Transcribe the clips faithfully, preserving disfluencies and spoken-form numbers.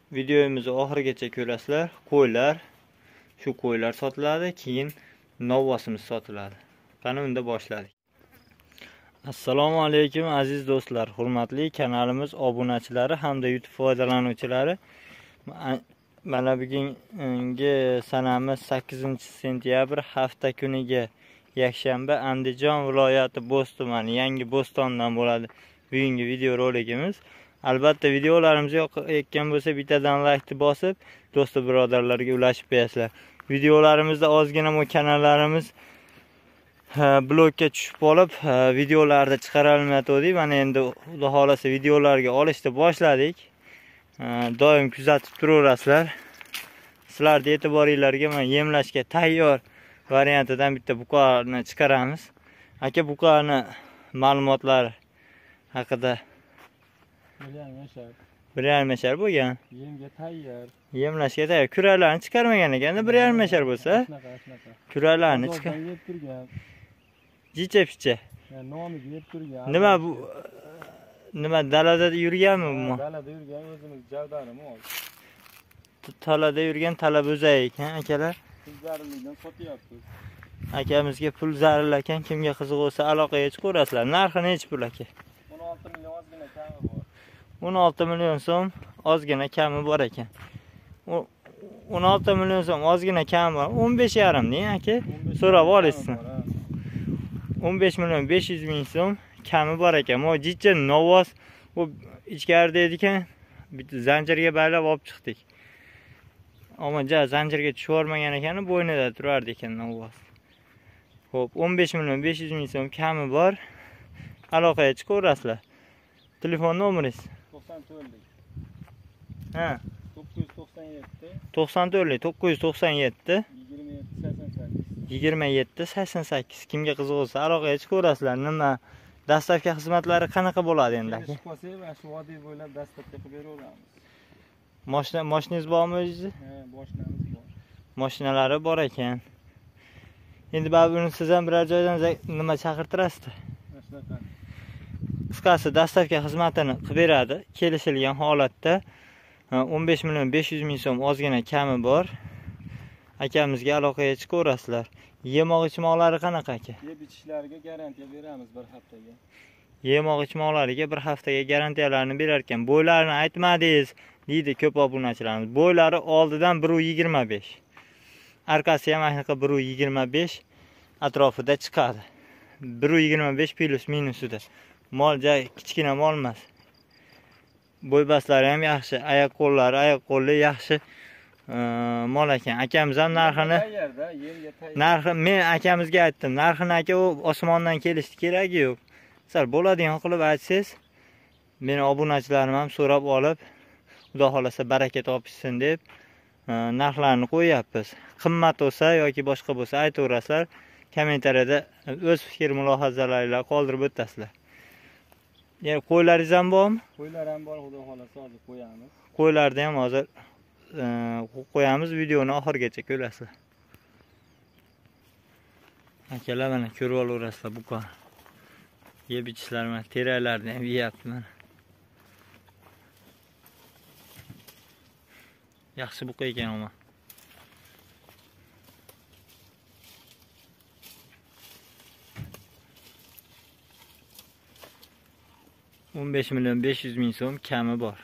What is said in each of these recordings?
Videomizni oxirigacha ko'rasizlar. Qo'ylar, shu qo'ylar sotiladi, keyin novvosimiz sotiladi. Qani unda boshladik. Assalomu alaykum aziz do'stlar, hurmatli kanalimiz obunachilari hamda YouTube foydalanuvchilari. Mana bugungi sanamiz sakkizinchi sentyabr, hafta kuniga yakshanba, Andijon viloyati Bo'z tumani Yangi Bo'stondan bo'ladi bugungi video roligimiz. Albatta videolarimiz yoqayotgan bo'lsa bittadan like bosib, do'st birodarlarga ulashib qo'yasizlar. Videolarimizda ozgina bu kanallarimiz blokka tushib qolib, videolarda chiqara olmadik. Mana endi Xudo xolasa videolarga olishni boshladik. Doim kuzatib turaverasizlar. Sizlarning e'tiboringizga men yemlashga tayyor variantidan bitta buqani chiqaramiz. Aka, buqani ma'lumotlari haqida bir yarim yashar bo'lgan. Yemga tayyor. Yemlashga tayyor. Kuralarni chiqarmagan ekanda bir yarim yashar bo'lsa. Kuralarni chiqar. Yeb turgan. Jicha-picha. Nomiga yeb turgan. Nima bu? Nima dalada yurganmi bu? Dalada yurgan o'zimiz javdarim ol. Talada yurgan talab o'zay ekan akalar. Pul zararlidan sotyapmiz. Akamizga pul zararli ekan, kimga qiziq bo'lsa aloqaga chiqaverasizlar. Narxi necha pul aka? o'n olti million ozgina kami bor. o'n olti million so'm ozgina kami bor ekan. o'n olti million so'm ozgina kami bor. o'n besh yarim deng aka. So'rab olasiz. o'n besh million besh yuz ming so'm kami bor ekan. Mo jicha novvos u ichkarida ekan, bitta zanjirga baylab olib chiqdik. Ammo ja zanjirga tushirmagan ekan, bo'ynida turardi ekan novvos. Xo'p, o'n besh million besh yuz ming so'm kami bor. Aloqaga chiqaverasizlar. Telefon nomeringiz? to'qson to'rtlik. Ha. to'qqiz yuz to'qson yetti. to'qson to'rtlik to'qqiz yuz to'qson yetti. yigirma yetti sakson sakkiz. yigirma yetti sakson sakkiz. Kimga qiziq bo'lsa aloqaga chiqaverasizlar. Nima dastavka xizmatlari qanaqa bo'ladi endi aka? Kelishib qolsak, mana shu vodiy bo'ylab dastavka qilib beraveramiz. Mashina, mashinangiz bormi o'zingizni? Ha, mashinamiz bor. Mashinalari bor ekan. Endi buni siz ham biror joydan nima chaqirtirasiz? Shunaqa. Qisqasi dastavka xizmatini qilib beradi. Kelishilgan holatda o'n besh million besh yuz ming so'm ozgina kami bor. Akamizga aloqaga chiqaverasizlar. Yemoq ichmoqlari qanaqa aka? Yeb ichishlariga garantiya beramiz bir haftaga. Yemoq ichmoqlariga bir haftaga garantiyalarni berar ekan. Bo'ylarini aytmadingiz, deydi ko'p obunachilarimiz. Bo'ylari oldidan bir yigirma besh. Arkasi ham aniq bir yigirma besh atrofida chiqadi. bir yigirma besh plus minusida. Mol joy kichkina mol emas. Bo'ybaslari ham yaxshi, oyoq qo'llari, oyoq qo'lli yaxshi mol ekan. Akamiz ham narxini narxi men akamizga aytdim. Narxini aka u osmondan kelishi keragi yo'q. Sal bo'ladigan qilib aytsangiz, meni obunachilarim ham so'rab olib, Xudo xolasa baraka topishsin deb narxlarni qo'yapmiz. Qimmat bo'lsa yoki boshqa bo'lsa aytaverasizlar. Kommentariyada o'z fikr mulohazalaringizni qoldirib o'tasizlar. Yani qo'ylaringiz ham bormi? Qo'ylar ham bor, Xudo xolasa hozir qo'yamiz. Qo'ylarni ham hozir qo'yamiz, videoni oxirigacha ko'rasizlar. Akalar mana ko'rib olaverasizlar buqa. Yeb ichishlari mana teralarni ham yeyapti mana. Yaxshi buqa ekan ama. o'n besh million besh yuz ming so'm kami bor.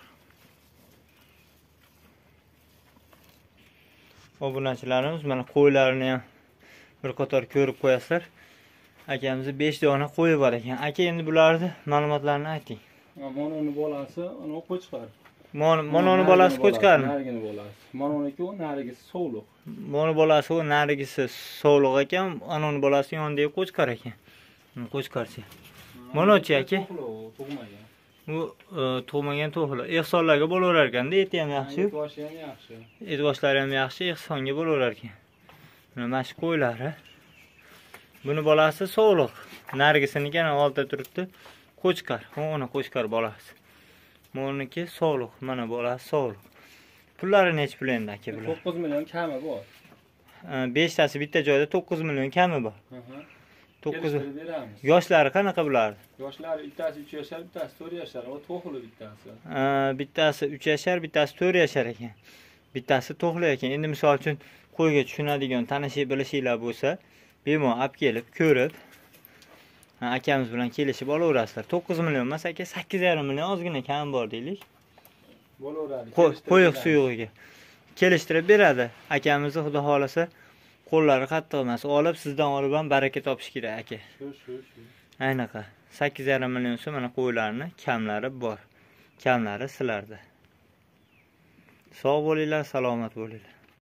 Obunachilarimiz mana qo'ylarini ham bir qator ko'rib qo'yasizlar. Akamizning besh dona qo'yi bor ekan. Aka, endi bularni ma'lumotlarini ayting. Mononi bolasi, ana qo'chqar. Mononi bolasi qo'chqarmi? Narigini bolasi. Mononiki u, narigisi sovliq. Moni bolasi u, narigisi sovliq ekan, anoni bolasi yonidagi qo'chqar ekan. Qo'chqarchi. Monochi aka? Tug'magan. Bu tug'magan to'g'ri. Ehsonlarga bo'laverar ekan-da, eti ham yaxshi. Et boshi ham yaxshi. Et boshlari ham yaxshi, ehsonga bo'laverar ekan. Mana shu qo'ylari. Buni bolasi sovliq. Narigisiniki ana oldida turibdi. Qo'chqar. Uni qo'chqar bolasi. Moniki sovliq. Mana bolasi sovliq. Pullari necha pul endi aka bular? to'qqiz million kami bor. beshtasi bitta joyda to'qqiz million kami bor. to'qqiz. Kelishtirib beramiz. Yoshlari qanaqa bulardi? Yoshlari bittasi uch yashar, bittasi to'rt yashar. O to'xli bittasi. Aa, bittasi uch yashar, bittasi to'rt yashar ekan. Bittasi to'xli ekan. Endi misol uchun qo'yga tushunadigan, tanishib bilishinglar bo'lsa, bemalol olib kelib, ko'rib, ha, akamiz bilan kelishib olaverasizlar. to'qqiz million emas aka, sakkiz yarim million ozgina kam bor deylik. Bo'laveradi. Qo'yiq suyug'iga kelishtirib beradi. Akamizni xudo xolasa qo'llari qattiq emas, olib sizdan olib ham baraka topish kerak aka. Shu, shu, shu. Aynaqa sakkiz yarim million so'm mana qo'ylarni kamlari bor. Kamlari sizlarda. Sog' bo'linglar, salomat bo'linglar.